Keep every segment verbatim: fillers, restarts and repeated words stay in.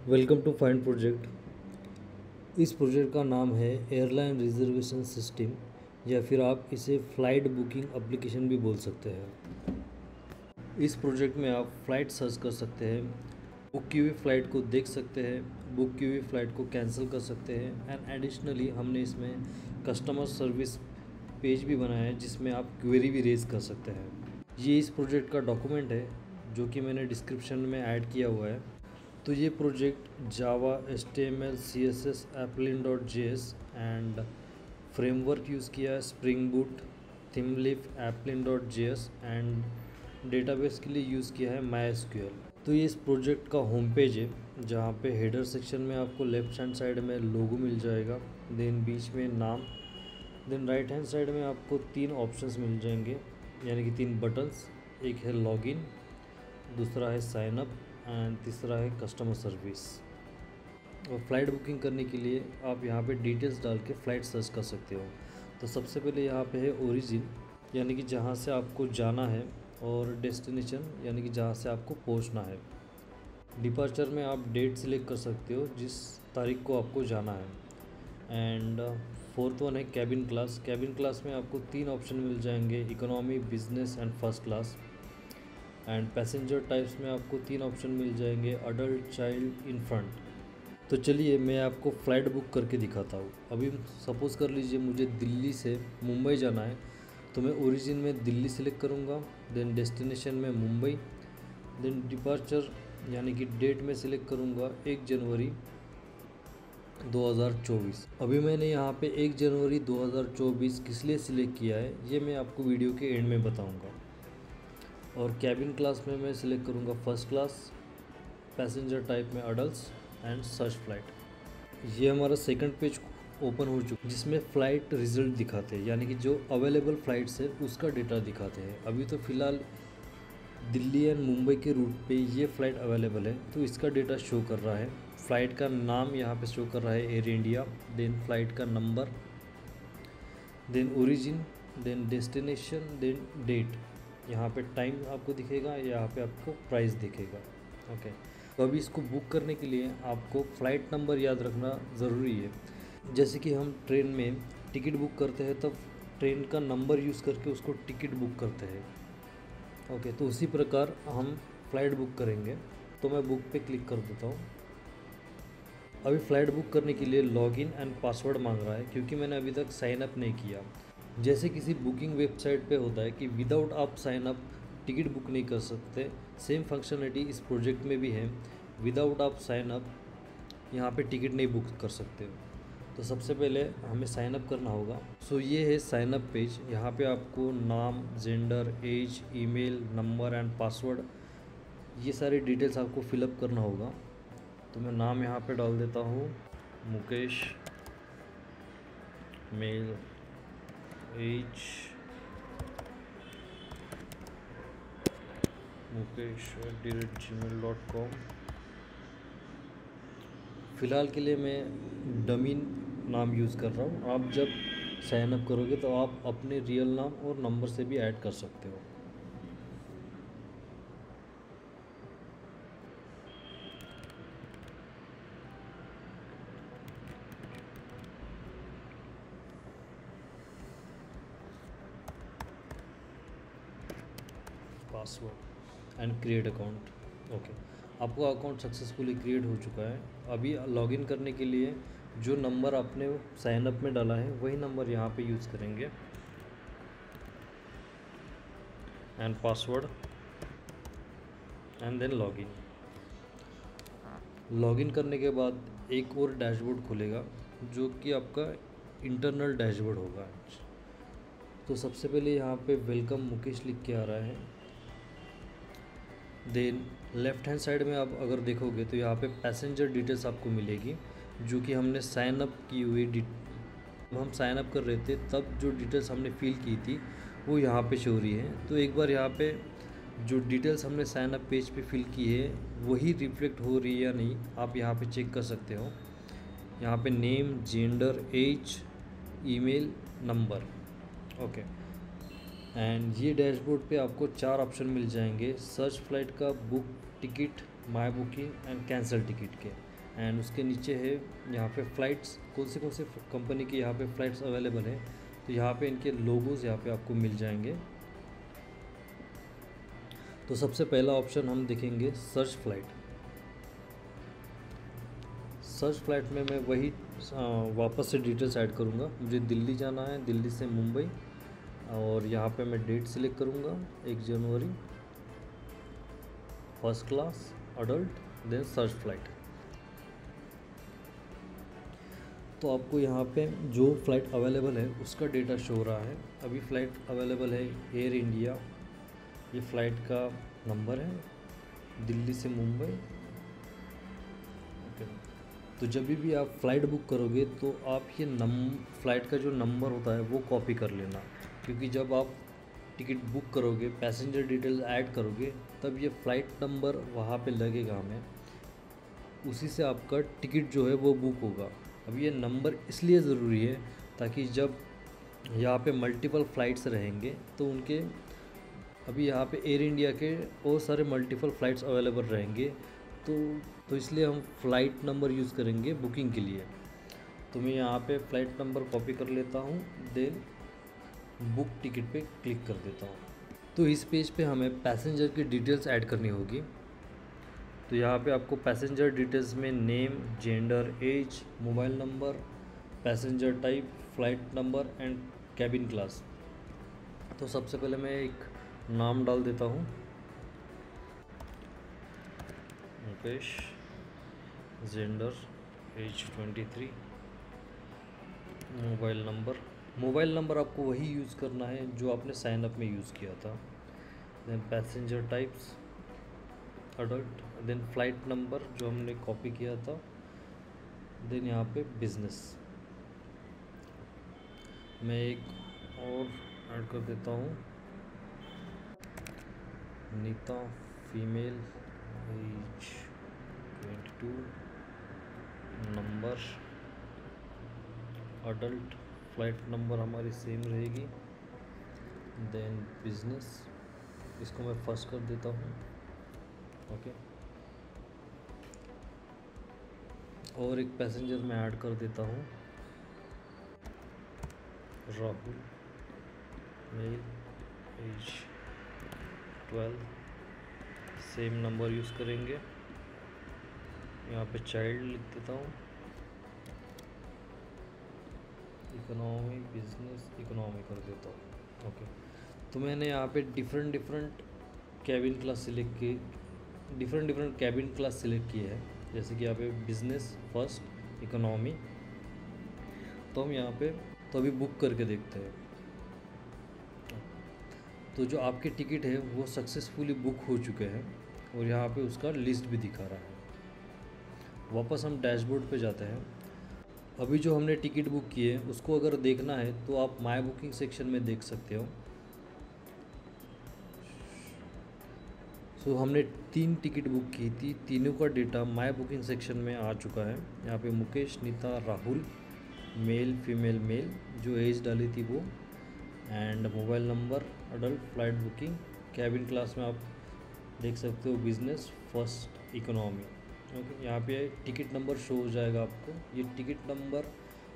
Welcome to find project. इस project का नाम है एयरलाइन रिजर्वेशन सिस्टम, या फिर आप इसे फ़्लाइट बुकिंग एप्लीकेशन भी बोल सकते हैं। इस प्रोजेक्ट में आप फ़्लाइट सर्च कर सकते हैं, बुक की हुई फ़्लाइट को देख सकते हैं, बुक की हुई फ़्लाइट को कैंसिल कर सकते हैं। एंड एडिशनली हमने इसमें कस्टमर सर्विस पेज भी बनाया है जिसमें आप क्वेरी भी रेज़ कर सकते हैं। ये इस प्रोजेक्ट का डॉक्यूमेंट है जो कि मैंने डिस्क्रिप्शन में ऐड किया हुआ है। तो ये project Java, H T M L, C S S, एप्लिन dot J S and framework use किया है स्प्रिंग बूट, थिमलिफ, एप्लिन dot J S and database के लिए यूज़ किया है माई एस क्यू एल। तो ये इस प्रोजेक्ट का होम पेज है जहाँ पे हेडर सेक्शन में आपको लेफ्ट हैंड साइड में लोगो मिल जाएगा, देन बीच में नाम, देन राइट हैंड साइड में आपको तीन ऑप्शंस मिल जाएंगे, यानी कि तीन बटन्स। एक है लॉगिन, दूसरा है साइन अप एंड तीसरा है कस्टमर सर्विस। और फ़्लाइट बुकिंग करने के लिए आप यहाँ पे डिटेल्स डाल के फ़्लाइट सर्च कर सकते हो। तो सबसे पहले यहाँ पे है ओरिजिन, यानी कि जहाँ से आपको जाना है, और डेस्टिनेशन यानी कि जहाँ से आपको पहुँचना है। डिपार्चर में आप डेट सिलेक्ट कर सकते हो जिस तारीख को आपको जाना है। एंड फोर्थ वन है कैबिन क्लास। कैबिन क्लास में आपको तीन ऑप्शन मिल जाएंगे, economy, business and first class. And passenger types में आपको तीन ऑप्शन मिल जाएंगे, अडल्ट, चाइल्ड, इन फ्रंट। तो चलिए मैं आपको फ़्लाइट बुक करके दिखाता हूँ। अभी सपोज़ कर लीजिए मुझे दिल्ली से मुंबई जाना है, तो मैं ओरिजिन में दिल्ली सिलेक्ट करूँगा, देन डेस्टिनेशन में मुंबई, देन डिपार्चर यानी कि डेट में सिलेक्ट करूँगा एक जनवरी दो हज़ार चौबीस। अभी मैंने यहाँ पे एक जनवरी दो हज़ार चौबीस किस लिए सिलेक्ट किया है ये मैं आपको वीडियो के एंड में बताऊँगा। और कैबिन क्लास में मैं सिलेक्ट करूँगा फर्स्ट क्लास, पैसेंजर टाइप में अडल्ट्स एंड सर्च फ्लाइट। ये हमारा सेकंड पेज ओपन हो चुका है जिसमें फ़्लाइट रिज़ल्ट दिखाते हैं, यानी कि जो अवेलेबल फ़्लाइट्स है उसका डेटा दिखाते हैं। अभी तो फ़िलहाल दिल्ली एंड मुंबई के रूट पे ये फ़्लाइट अवेलेबल है, तो इसका डेटा शो कर रहा है। फ़्लाइट का नाम यहाँ पे शो कर रहा है एयर इंडिया, देन फ़्लाइट का number, then origin, then destination, then date. यहाँ पे टाइम आपको दिखेगा, यहाँ पे आपको प्राइस दिखेगा। ओके, तो अभी इसको बुक करने के लिए आपको फ़्लाइट नंबर याद रखना ज़रूरी है। जैसे कि हम ट्रेन में टिकट बुक करते हैं तब ट्रेन का नंबर यूज़ करके उसको टिकट बुक करते हैं। ओके, तो उसी प्रकार हम फ़्लाइट बुक करेंगे। तो मैं बुक पे क्लिक कर देता हूँ। अभी फ़्लाइट बुक करने के लिए लॉगिन एंड पासवर्ड मांग रहा है क्योंकि मैंने अभी तक साइन अप नहीं किया। जैसे किसी बुकिंग वेबसाइट पे होता है कि विदाउट आप साइन अप टिकट बुक नहीं कर सकते, सेम फंक्शनलिटी इस प्रोजेक्ट में भी है। विदाउट आप साइन अप यहाँ पे टिकट नहीं बुक कर सकते। तो सबसे पहले हमें साइन अप करना होगा। सो ये है साइन अप पेज। यहाँ पे आपको नाम, gender, age, email, number and password, ये सारी डिटेल्स आपको फिलअप करना होगा। तो मैं नाम यहाँ पे डाल देता हूँ Mukesh, male, age Mukesh at the rate Gmail dot com. फ़िलहाल के लिए मैं डमी नाम यूज़ कर रहा हूँ। आप जब साइन अप करोगे तो आप अपने रियल नाम और नंबर से भी ऐड कर सकते हो। Password and create account. Okay, आपका अकाउंट सक्सेसफुली क्रिएट हो चुका है। अभी लॉगिन करने के लिए जो नंबर आपने साइन अप में डाला है वही नंबर यहाँ पे यूज़ करेंगे, and password and then login. Login करने के बाद एक और डैशबोर्ड खुलेगा जो कि आपका इंटरनल डैशबोर्ड होगा। तो सबसे पहले यहाँ पे वेलकम मुकेश लिख के आ रहा है। देन लेफ़्ट हैंड साइड में आप अगर देखोगे तो यहाँ पे पैसेंजर डिटेल्स आपको मिलेगी जो कि हमने साइन अप की हुई, जब हम साइन अप कर रहे थे तब जो डिटेल्स हमने फिल की थी वो यहाँ पे शो हो रही है। तो एक बार यहाँ पे जो डिटेल्स हमने साइन अप पेज पे फिल की है वही रिफ्लेक्ट हो रही है या नहीं, आप यहाँ पे चेक कर सकते हो। यहाँ पे name, gender, age, email, number. Okay, and ये डैशबोर्ड पे आपको चार ऑप्शन मिल जाएंगे, सर्च फ्लाइट का, book ticket, my booking and cancel ticket के। एंड उसके नीचे है यहाँ पे फ़्लाइट्स, कौन से कौन से कंपनी की यहाँ पे फ़्लाइट्स अवेलेबल है, तो यहाँ पे इनके लोगोज़ यहाँ पे आपको मिल जाएंगे। तो सबसे पहला ऑप्शन हम देखेंगे सर्च फ्लाइट। सर्च फ्लाइट में मैं वही आ, वापस से डिटेल्स ऐड करूँगा। मुझे दिल्ली जाना है, दिल्ली से मुंबई, और यहाँ पे मैं डेट सिलेक्ट करूँगा एक जनवरी, first class adult, then search flight. तो आपको यहाँ पे जो फ़्लाइट अवेलेबल है उसका डेटा शो हो रहा है। अभी फ़्लाइट अवेलेबल है एयर इंडिया, ये फ़्लाइट का नंबर है, दिल्ली से मुंबई। ओके, तो जब भी आप फ़्लाइट बुक करोगे तो आप ये नम फ़्लाइट का जो नंबर होता है वो कॉपी कर लेना, क्योंकि जब आप टिकट बुक करोगे, पैसेंजर डिटेल्स ऐड करोगे, तब ये फ़्लाइट नंबर वहाँ पे लगेगा हमें, उसी से आपका टिकट जो है वो बुक होगा। अब ये नंबर इसलिए ज़रूरी है ताकि जब यहाँ पे मल्टीपल फ़्लाइट्स रहेंगे तो उनके, अभी यहाँ पे एयर इंडिया के और सारे मल्टीपल फ़्लाइट्स अवेलेबल रहेंगे, तो तो इसलिए हम फ़्लाइट नंबर यूज़ करेंगे बुकिंग के लिए। तो मैं यहाँ पे फ़्लाइट नंबर कॉपी कर लेता हूँ, देन बुक टिकट पे क्लिक कर देता हूँ। तो इस पेज पे हमें पैसेंजर की डिटेल्स ऐड करनी होगी। तो यहाँ पे आपको पैसेंजर डिटेल्स में name, gender, age, mobile number, passenger type, flight number and cabin class. तो सबसे पहले मैं एक नाम डाल देता हूँ, Mukesh, gender, age twenty three, mobile number, mobile number आपको वही यूज़ करना है जो आपने साइन अप में यूज़ किया था। Then passenger types adult, then flight number जो हमने कॉपी किया था, देन यहाँ पे बिज़नेस। मैं एक और ऐड कर देता हूँ, Nita, female, age twenty two, number adult, flight number हमारी सेम रहेगी, देन बिज़नेस, इसको मैं फर्स्ट कर देता हूँ। ओके, और एक पैसेंजर मैं ऐड कर देता हूँ, Rahul, male, age twelve, same number use करेंगे। यहाँ पे चाइल्ड लिख देता हूँ, इकोनॉमी, बिजनेस, इकोनॉमी कर देता हूँ। ओके, तो मैंने यहाँ पे different different cabin class select की, different different cabin class select किए हैं, जैसे कि यहाँ पे बिज़नेस, फर्स्ट, इकोनॉमी। तो हम यहाँ पे तो अभी बुक करके देखते हैं। तो जो आपके टिकट है वो सक्सेसफुली बुक हो चुके हैं और यहाँ पे उसका लिस्ट भी दिखा रहा है। वापस हम डैशबोर्ड पे जाते हैं। अभी जो हमने टिकट बुक की है उसको अगर देखना है तो आप माय बुकिंग सेक्शन में देख सकते हो। सो so, हमने तीन टिकट बुक की थी, तीनों का डेटा माय बुकिंग सेक्शन में आ चुका है। यहाँ पे Mukesh, Nita, Rahul, male, female, male, जो एज डाली थी वो, and mobile number, adult, flight booking, cabin class में आप देख सकते हो बिज़नेस, फर्स्ट, इकोनॉमी। ओके, यहाँ पे टिकट नंबर शो हो जाएगा आपको। ये टिकट नंबर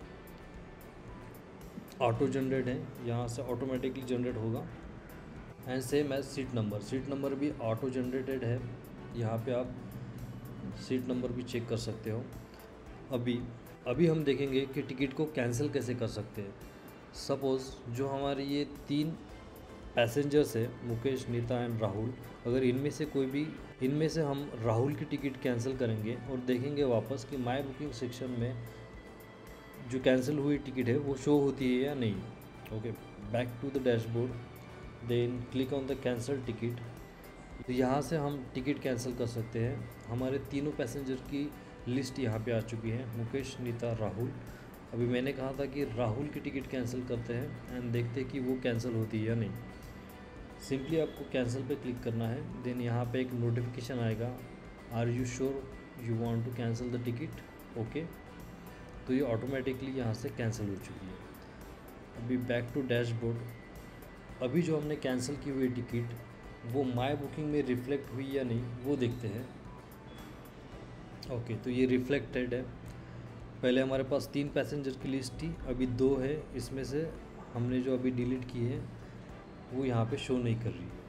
ऑटो जनरेट है, यहाँ से ऑटोमेटिकली जनरेट होगा। And same as seat number, seat number भी ऑटो जनरेटेड है। यहाँ पे आप सीट नंबर भी चेक कर सकते हो। अभी अभी हम देखेंगे कि टिकट को कैंसिल कैसे कर सकते हैं। सपोज़ जो हमारे ये तीन पैसेंजर्स है, मुकेश, नीता एंड राहुल, अगर इनमें से कोई भी इनमें से हम राहुल की टिकट कैंसिल करेंगे और देखेंगे वापस कि माय बुकिंग सेक्शन में जो कैंसिल हुई टिकट है वो शो होती है या नहीं। Okay, back to the dashboard, then click on the cancel ticket. तो यहाँ से हम टिकट कैंसिल कर सकते हैं। हमारे तीनों पैसेंजर की लिस्ट यहाँ पे आ चुकी है, मुकेश, नीता, राहुल। अभी मैंने कहा था कि राहुल की टिकट कैंसिल करते हैं एंड देखते हैं कि वो कैंसिल होती है या नहीं। सिंपली आपको कैंसिल पे क्लिक करना है। देन यहाँ पे एक नोटिफिकेशन आएगा, are you sure you want to cancel the ticket. Okay, तो ये ऑटोमेटिकली यहाँ से कैंसिल हो चुकी है। अभी बैक टू डैशबोर्ड, अभी जो हमने कैंसिल की हुई टिकट वो माय बुकिंग में रिफ्लेक्ट हुई या नहीं वो देखते हैं। ओके, तो ये रिफ्लेक्टेड है। पहले हमारे पास तीन पैसेंजर की लिस्ट थी, अभी दो है। इसमें से हमने जो अभी डिलीट की है वो यहाँ पे शो नहीं कर रही है।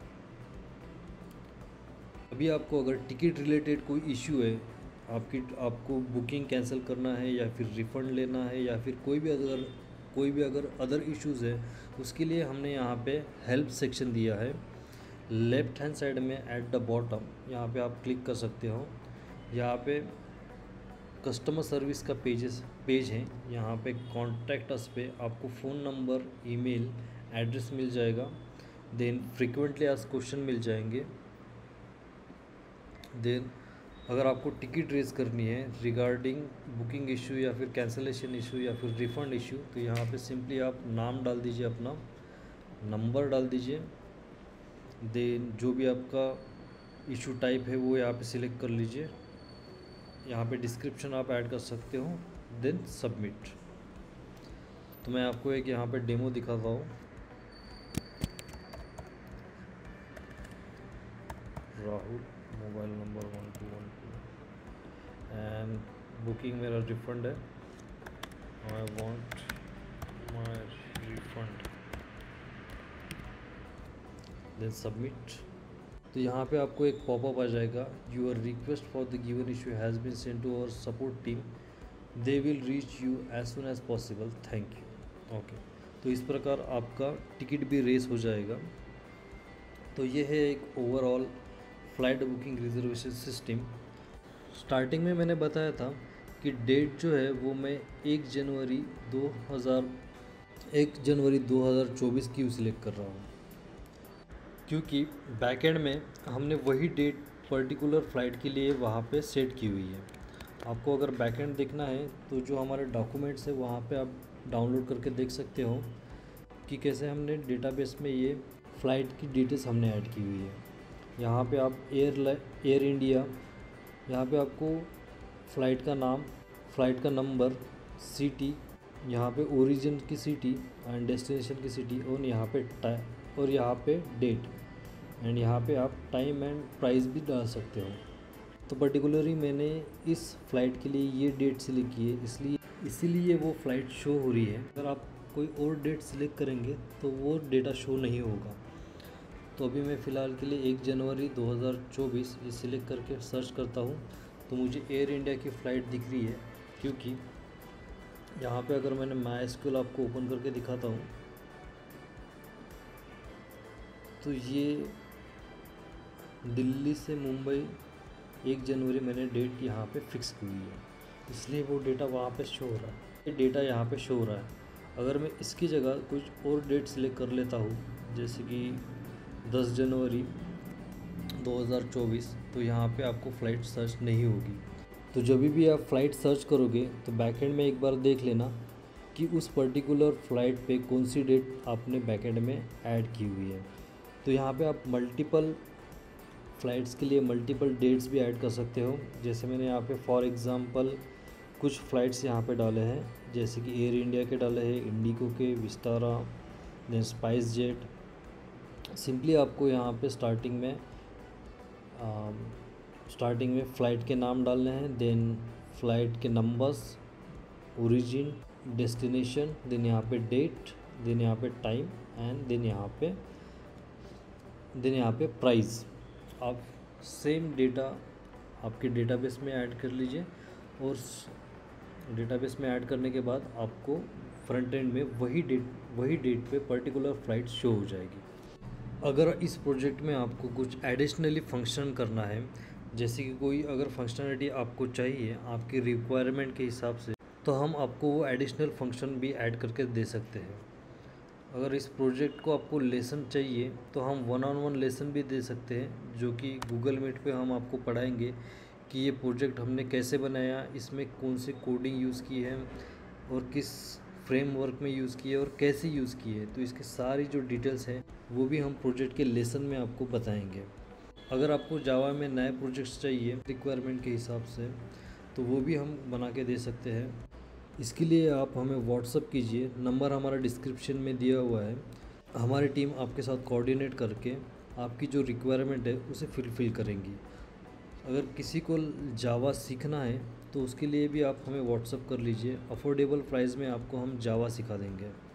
अभी आपको अगर टिकट रिलेटेड कोई इश्यू है, आपकी आपको बुकिंग कैंसिल करना है या फिर रिफ़ंड लेना है या फिर कोई भी अगर कोई भी अगर अदर इश्यूज़ है, उसके लिए हमने यहाँ पे हेल्प सेक्शन दिया है। लेफ़्ट हैंड साइड में एट द बॉटम यहाँ पे आप क्लिक कर सकते हो। यहाँ पे कस्टमर सर्विस का पेजेस पेज है। यहाँ पे कॉन्टैक्ट अस पे आपको फ़ोन नंबर, ईमेल, एड्रेस मिल जाएगा। देन फ्रीक्वेंटली आस्क्ड क्वेश्चन मिल जाएंगे। देन अगर आपको टिकट रेज करनी है रिगार्डिंग बुकिंग इशू या फिर कैंसिलेशन इशू या फिर रिफ़ंड इशू, तो यहाँ पे सिंपली आप नाम डाल दीजिए, अपना नंबर डाल दीजिए। देन जो भी आपका इशू टाइप है वो यहाँ पे सिलेक्ट कर लीजिए। यहाँ पे डिस्क्रिप्शन आप ऐड कर सकते हो, देन सबमिट। तो मैं आपको एक यहाँ पे डेमो दिखाता हूँ। Rahul, mobile number one two one two and booking मेरा रिफ़ंड है। I want my refund, then submit. तो यहाँ पे आपको एक पॉपअप आ जाएगा, your request for the given issue has been send to our support team, they will reach you as soon as possible, thank you. Okay, तो इस प्रकार आपका टिकट भी रेस हो जाएगा। तो ये है एक overall flight booking reservation system. Starting में मैंने बताया था कि डेट जो है वो मैं एक जनवरी दो हज़ार एक जनवरी दो हज़ार चौबीस की सिलेक्ट कर रहा हूँ, क्योंकि बैकएंड में हमने वही डेट पर्टिकुलर फ़्लाइट के लिए वहाँ पे सेट की हुई है। आपको अगर बैकएंड देखना है तो जो हमारे डॉक्यूमेंट्स है वहाँ पे आप डाउनलोड करके देख सकते हो कि कैसे हमने डेटाबेस में ये फ़्लाइट की डिटेल्स हमने ऐड की हुई है। यहाँ पे आप एयर एयर इंडिया, यहाँ पे आपको फ़्लाइट का नाम, फ़्लाइट का नंबर, सिटी, यहाँ पे ओरिजिन की सिटी एंड डेस्टिनेशन की सिटी, और यहाँ पे टाइम और यहाँ पे डेट, एंड यहाँ पे आप टाइम एंड प्राइस भी डाल सकते हो। तो पर्टिकुलरली मैंने इस फ़्लाइट के लिए ये डेट सिलेक्ट की है, इसलिए इसीलिए वो फ़्लाइट शो हो रही है। अगर आप कोई और डेट सिलेक्ट करेंगे तो वो डेटा शो नहीं होगा। तो अभी मैं फ़िलहाल के लिए एक जनवरी दो हज़ार चौबीस ये सिलेक्ट करके सर्च करता हूँ, तो मुझे एयर इंडिया की फ़्लाइट दिख रही है। क्योंकि यहाँ पे अगर मैंने माई एसक्यूएल आपको ओपन करके दिखाता हूँ तो ये दिल्ली से मुंबई एक जनवरी मैंने डेट यहाँ पे फिक्स की हुई है, इसलिए वो डेटा वहाँ पे शो हो रहा है। ये डेटा यहाँ पे शो हो रहा है। अगर मैं इसकी जगह कुछ और डेट सिलेक्ट कर लेता हूँ, जैसे कि दस जनवरी दो हज़ार चौबीस, तो यहाँ पे आपको फ़्लाइट सर्च नहीं होगी। तो जब भी आप फ़्लाइट सर्च करोगे तो बैकएंड में एक बार देख लेना कि उस पर्टिकुलर फ़्लाइट पे कौन सी डेट आपने बैकएंड में ऐड की हुई है। तो यहाँ पे आप मल्टीपल फ़्लाइट्स के लिए मल्टीपल डेट्स भी ऐड कर सकते हो। जैसे मैंने यहाँ पे फॉर एग्ज़ाम्पल कुछ फ़्लाइट्स यहाँ पे डाले हैं, जैसे कि एयर इंडिया के डाले हैं, इंडिगो के, Vistara, then SpiceJet. Simply आपको यहाँ पे स्टार्टिंग में आ, स्टार्टिंग में फ़्लाइट के नाम डालने हैं, देन फ़्लाइट के नंबर्स, ओरिजिन, डेस्टिनेशन, देन यहाँ पे डेट, देन यहाँ पे टाइम एंड देन यहाँ पे देन यहाँ पे प्राइस। आप सेम डेटा आपके डेटाबेस में ऐड कर लीजिए, और डेटाबेस में ऐड करने के बाद आपको फ्रंट एंड में वही डेट वही डेट पे पर्टिकुलर फ़्लाइट शो हो जाएगी। अगर इस प्रोजेक्ट में आपको कुछ एडिशनली फंक्शन करना है, जैसे कि कोई अगर फंक्शनलिटी आपको चाहिए आपकी रिक्वायरमेंट के हिसाब से, तो हम आपको वो एडिशनल फंक्शन भी ऐड करके दे सकते हैं। अगर इस प्रोजेक्ट को आपको लेसन चाहिए तो हम वन ऑन वन लेसन भी दे सकते हैं, जो कि गूगल मीट पे हम आपको पढ़ाएंगे कि ये प्रोजेक्ट हमने कैसे बनाया, इसमें कौन सी कोडिंग यूज़ की है और किस फ्रेमवर्क में यूज़ की है और कैसे यूज़ की है। तो इसकी सारी जो डिटेल्स हैं वो भी हम प्रोजेक्ट के लेसन में आपको बताएंगे। अगर आपको जावा में नए प्रोजेक्ट्स चाहिए रिक्वायरमेंट के हिसाब से, तो वो भी हम बना के दे सकते हैं। इसके लिए आप हमें व्हाट्सअप कीजिए, नंबर हमारा डिस्क्रिप्शन में दिया हुआ है। हमारी टीम आपके साथ कोऑर्डिनेट करके आपकी जो रिक्वायरमेंट है उसे फुलफ़िल करेंगी। अगर किसी को जावा सीखना है तो उसके लिए भी आप हमें व्हाट्सअप कर लीजिए, अफोर्डेबल प्राइस में आपको हम जावा सिखा देंगे।